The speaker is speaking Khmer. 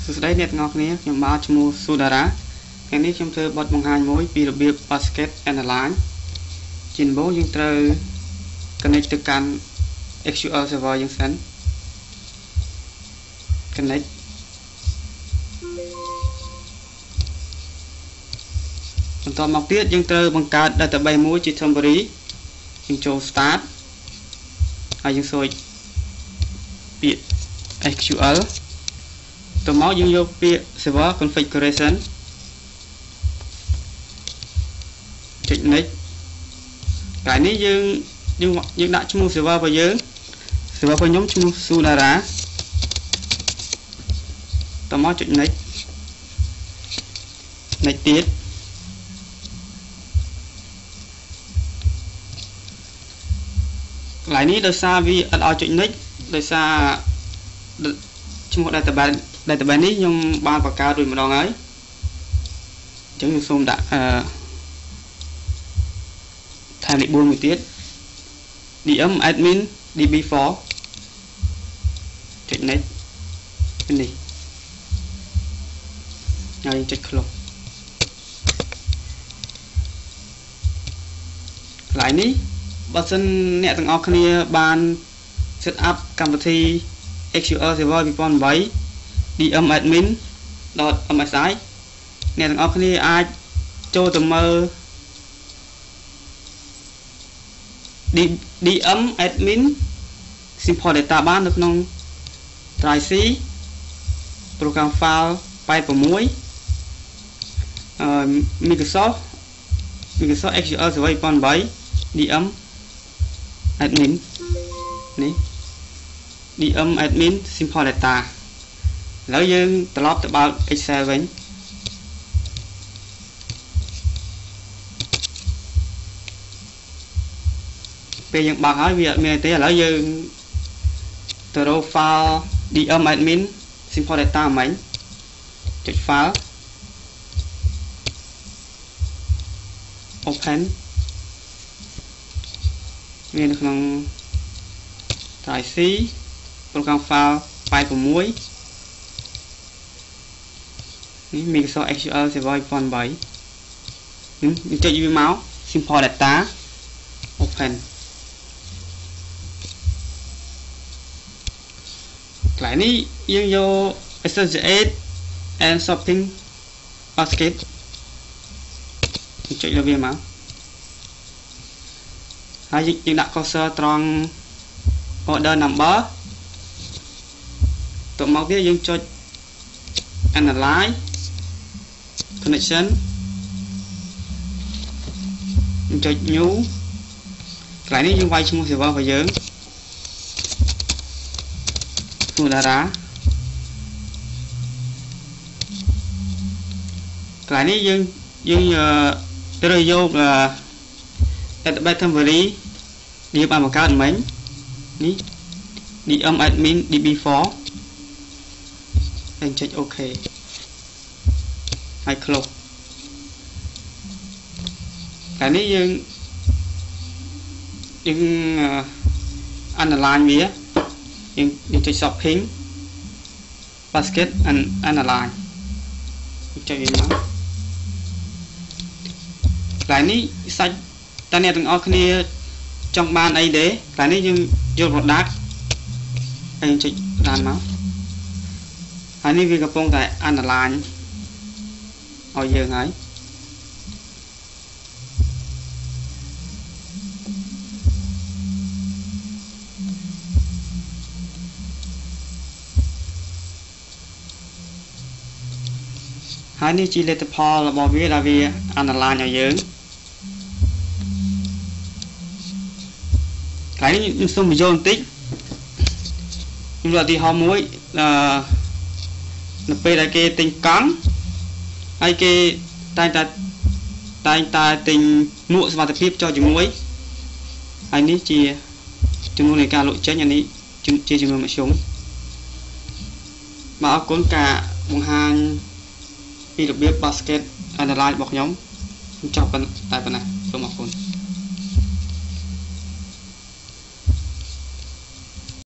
Từ đây nét ngọc nàyខ្ញុំបាទឈ្មោះ Sudara ថ្ងៃនេះខ្ញុំធ្វើបទបង្ហាញមួយពីរបៀប basket analyze ជាដំបូងយើងត្រូវ connect ទៅកាន់ SQL server យើងសិន connect បន្តមកទៀតយើងត្រូវបង្កើត database មួយជា temporary យើងចូល start ហើយយើងសួរពាក្យ SQL តមកយើងយកពាក្យ server configuration ចុច next កាលនេះយើងដាក់ឈ្មោះ server របស់យើង server របស់ខ្ញុំឈ្មោះ Sudara តមកចុច next ទៀតកន្លែងនេះដោយសារវាអត់ឲ្យចុច next ដោយសារឈ្មោះ database នេះខ្ញុំបានបង្កើតរួចម្ដងហើយអញ្ចឹងខ្ញុំសូមដាក់ថែមលេខ4មួយទៀត dm admin db4 ចុច next នេះហើយចុច close កន្លែងនេះបើសិនអ្នកទាំងអស់គ្នាបាន set up កម្មវិធី SQL Server 2008 dmadmin.msi អ្នកទាំងអស់គ្នាអាចចូលទៅមើល dmadmin simple data បាននៅក្នុង drive C program file 86 Microsoft SQL Server 2008 dmadmin នេះ dmadmin simple data ឥឡូវយើងត្រឡប់ទៅបើក Excel វិញពេលយើងបើកហើយវាអត់មានទេឥឡូវយើងទៅរក file dmadmin simple data មិញចុច file open មាននៅក្នុង drive C program file 86 នេះ Microsoft SQL Server 2008 យើងចុចវាមក simple data open កន្លែងនេះយើងយក associate and shopping basket ចុចលើវាមកហើយយើងដាក់ cursor ត្រង់ order number តមកទៀតយើងចុច analyze connection យើងចុច new កន្លែងនេះយើងវាយឈ្មោះ server របស់យើង Sudara កន្លែងនេះយើងត្រូវយក database temporary នេះបានបង្កើតមិញនេះ dmadmin db4 ហើយចុច OK ហើយ close កាលនេះយើងanalyze វាយើងចុច shopping basket and analyze ចុចវាមកកន្លែងនេះសាច់តើអ្នកទាំងអស់គ្នាចង់បានអីទេកន្លែងនេះយើងយក product ហើយយើងចុច run មកហើយនេះវាកំពុងតែ analyze ឲ្យយើងហើយហើយនេះជាលទ្ធផលរបស់វាដែលវា analyze ឲ្យយើងកន្លែងនេះខ្ញុំសូមបញ្ចូលបន្តិចខ្ញុំយកឧទាហរណ៍មួយនៅពេលដែលគេទិញកង់ហើយគេតែងតែទិញមួកសុវត្ថិភាពចុះជាមួយហើយនេះជាចំនួននៃការលក់ចេញអានេះជាចំនួនមធ្យមបាទអរគុណការបង្ហាញពីរបៀប basket analyze របស់ខ្ញុំចប់តែប៉ុណ្ណេះសូមអរគុណ